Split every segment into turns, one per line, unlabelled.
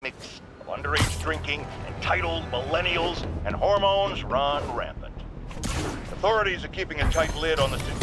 mix of underage drinking, entitled millennials, and hormones run rampant. Authorities are keeping a tight lid on the city.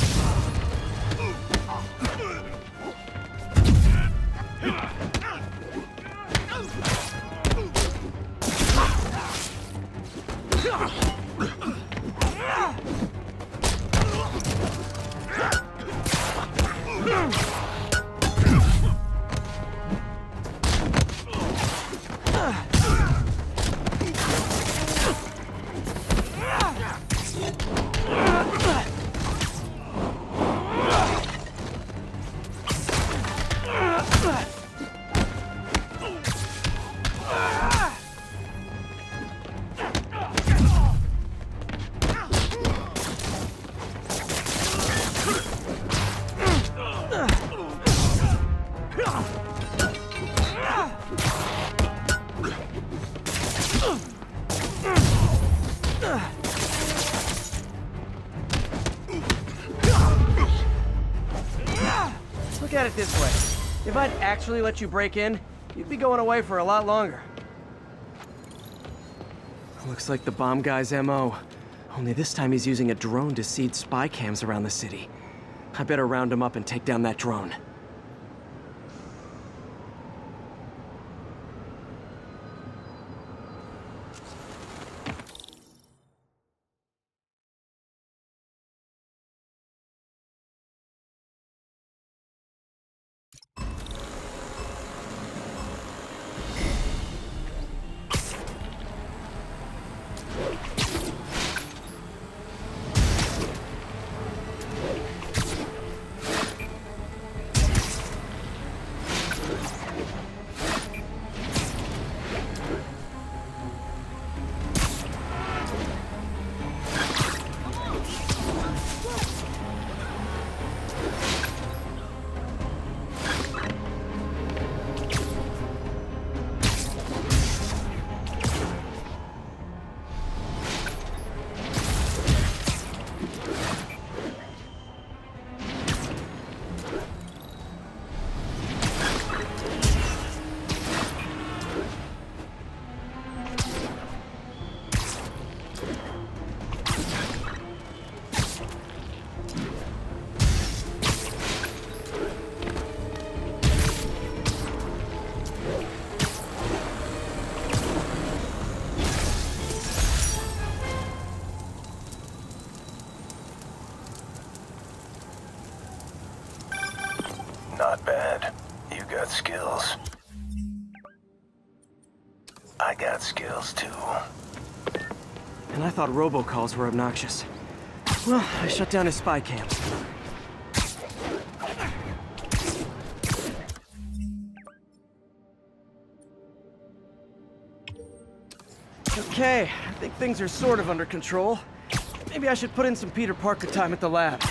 Look at it this way. If I'd actually let you break in, you'd be going away for a lot longer. Looks like the bomb guy's MO. Only this time he's using a drone to seed spy cams around the city. I better round him up and take down that drone.
Not bad. You got skills. I got skills too.
And I thought robocalls were obnoxious. Well, I shut down his spy cams. Okay, I think things are sort of under control. Maybe I should put in some Peter Parker time at the lab.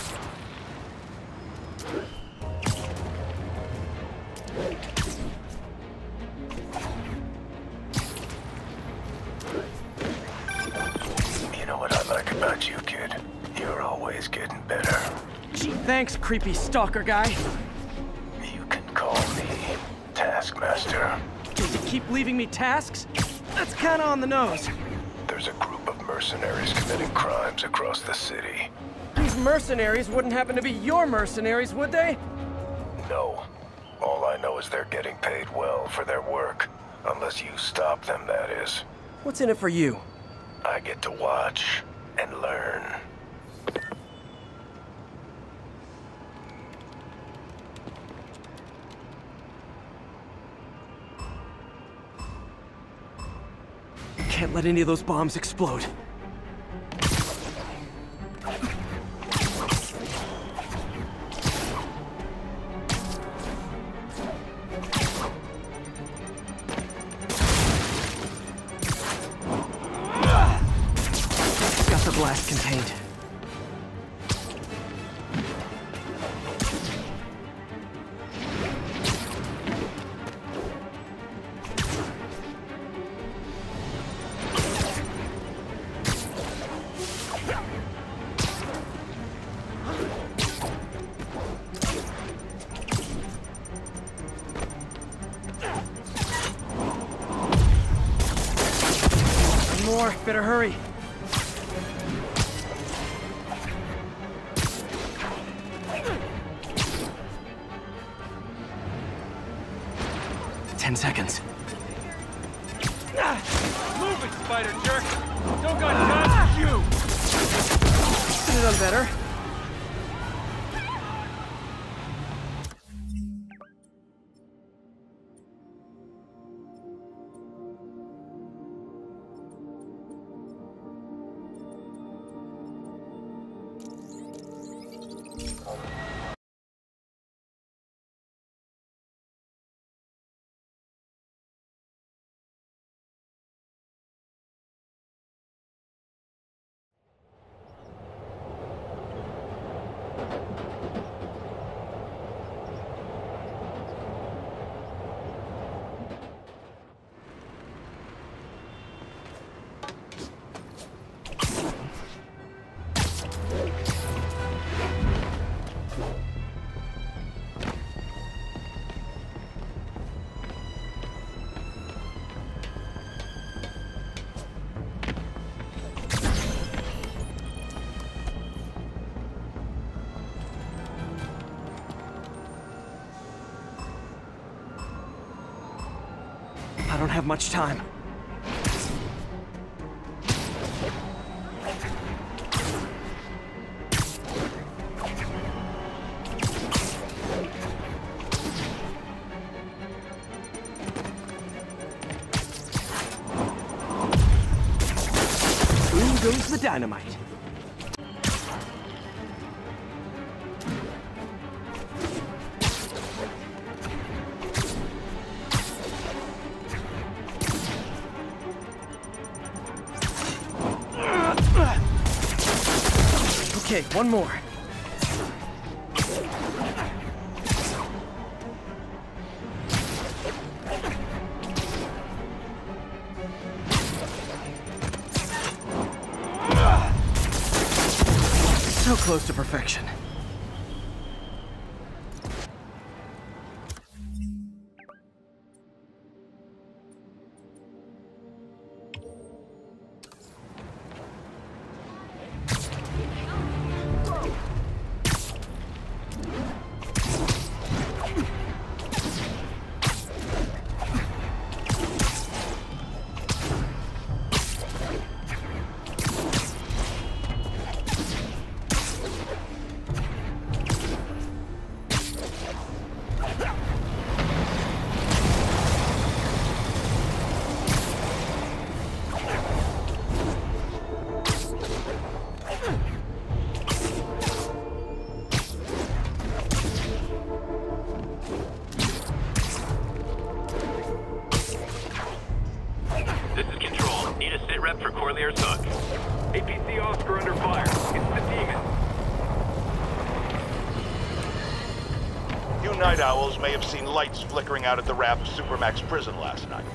You know what I like about you, kid? You're always getting better.
Gee, thanks, creepy stalker guy.
You can call me Taskmaster.
Did you keep leaving me tasks? That's kinda on the nose.
There's a group of mercenaries committing crimes across the city.
These mercenaries wouldn't happen to be your mercenaries, would they?
No. All I know is they're getting paid well for their work. Unless you stop them, that is.
What's in it for you?
I get to watch and learn.
Can't let any of those bombs explode. Got the blast contained. more. Better hurry. Ten seconds.
Move it, spider jerk! Don't got time for you!
Could have done better. I don't have much time. Boom goes the dynamite. Okay, one more. So close to perfection.
This is Control. Need a sit rep for Corlear's Hook. APC Oscar under fire. It's the Demon.
You night owls may have seen lights flickering out at the ramp of Supermax prison last night.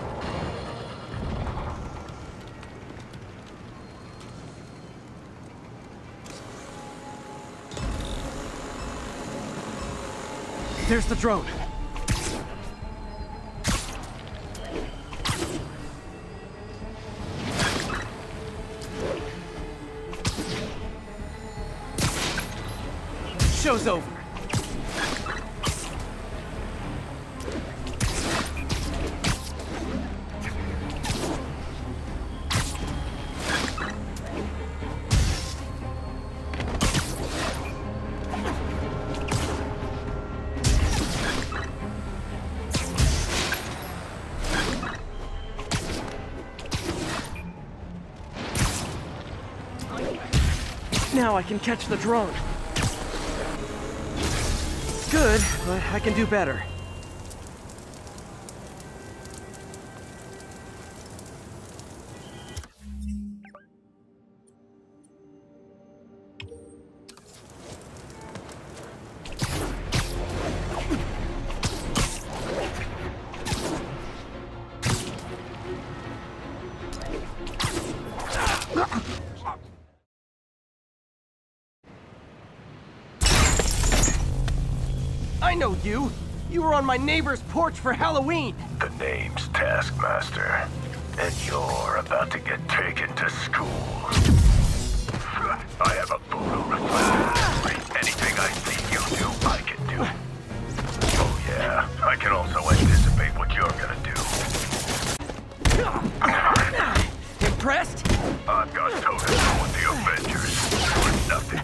There's the drone. Show's over. Now I can catch the drone. Good, but I can do better. I know you! You were on my neighbor's porch for Halloween!
The name's Taskmaster. And you're about to get taken to school. I have a photo reflector. Anything I see you do, I can do. Oh yeah, I can also anticipate what you're gonna do.
Impressed?
I've got toe-to-toe with the Avengers. For nothing.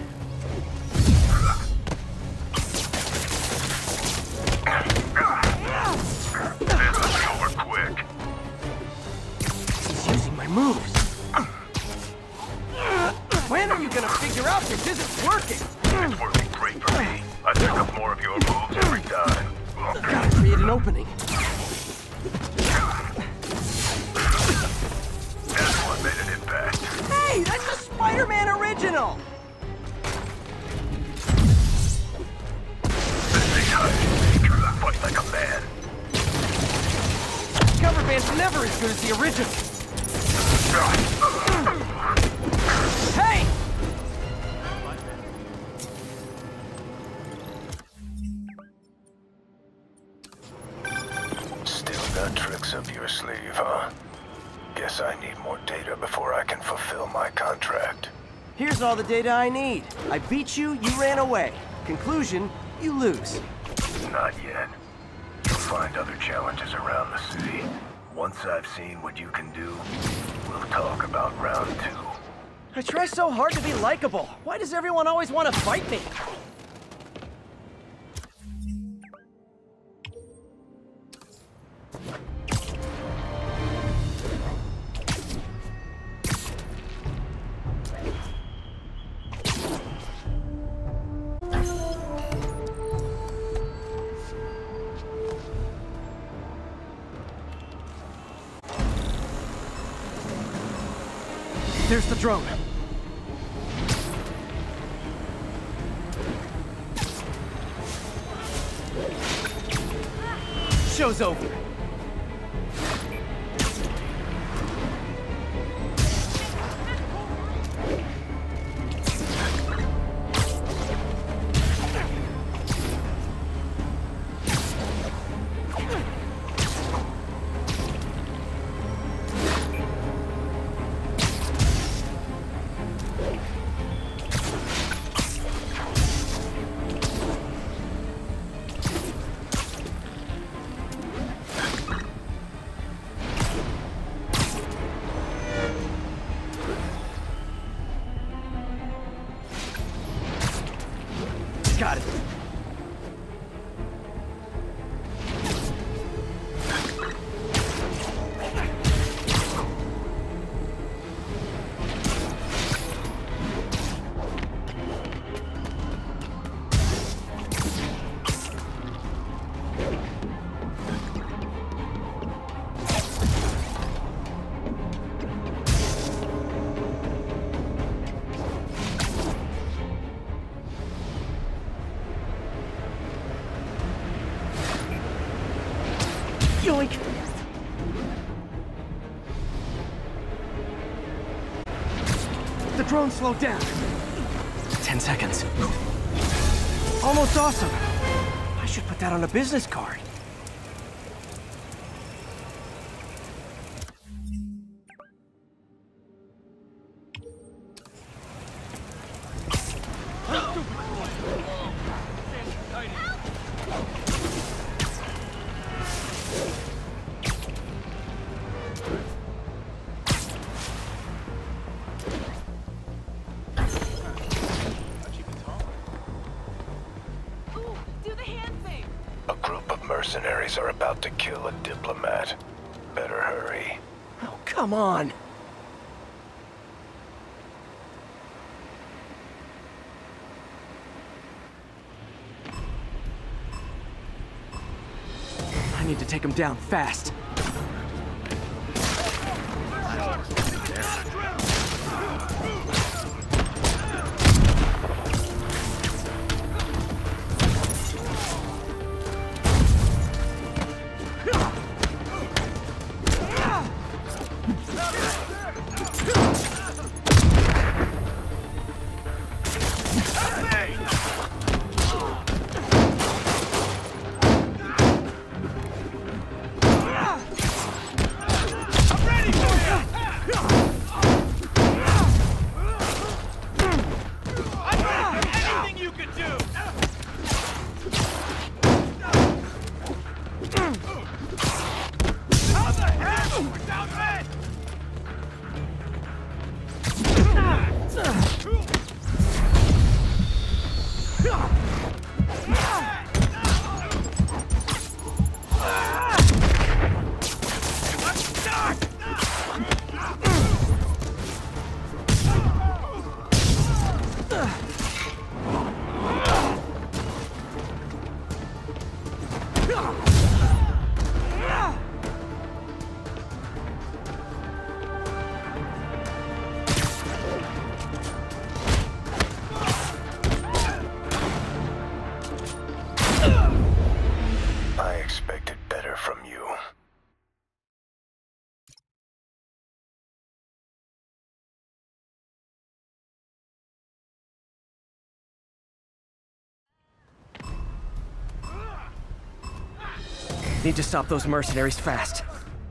This will be over quick.
He's using my moves. When are you gonna figure out this isn't working?
It's working great for me. I pick up more of your moves every time.
Gotta create an opening.
That's what made an impact.
Hey, that's a Spider-Man original!
This ain't hide and seek. Fight like a man.
Cover band's never as good as the original. Hey!
Still got tricks up your sleeve, huh? Guess I need more data before I can fulfill my contract.
Here's all the data I need. I beat you, you ran away. Conclusion, you lose.
Not yet. You'll find other challenges around the city. Once I've seen what you can do, we'll talk about round 2.
I try so hard to be likable. Why does everyone always want to fight me?
There's the drone. Show's over. Got it. Yoink! The drone slowed down. 10 seconds. Almost awesome. I should put that on a business card.
A group of mercenaries are about to kill a diplomat. Better hurry.
Oh, come on! I need to take him down fast. Need to stop those mercenaries fast.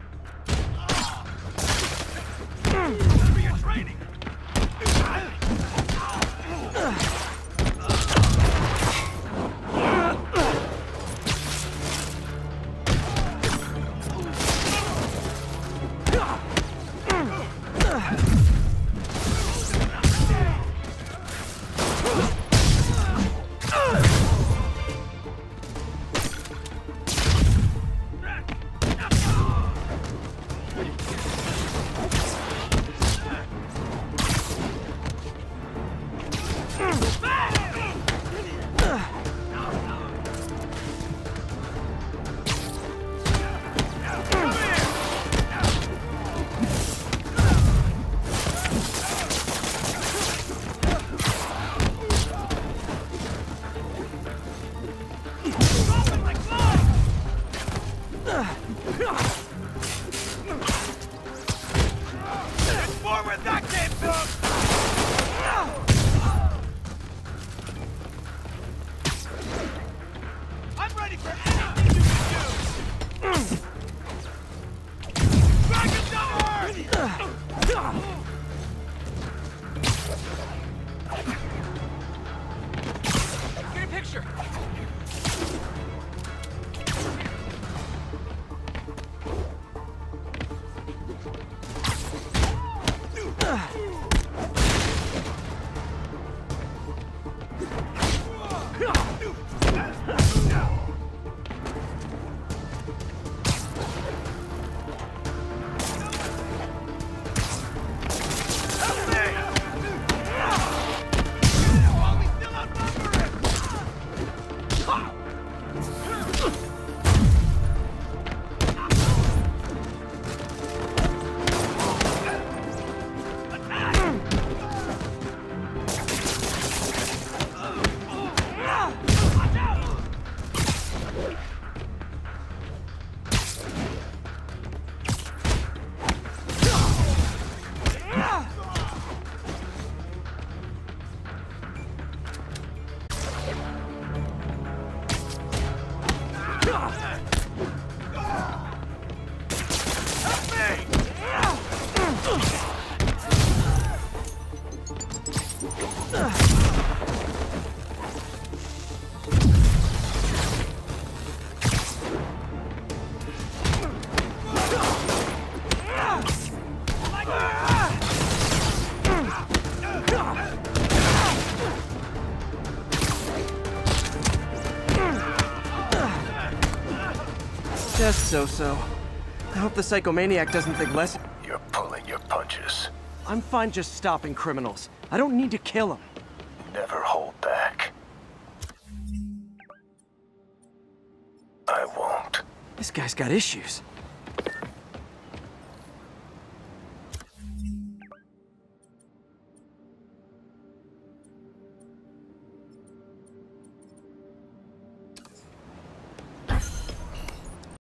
Just so-so. I hope the psychomaniac doesn't think less.
You're pulling your punches.
I'm fine just stopping criminals. I don't need to kill them.
Never hold back. I won't.
This guy's got issues.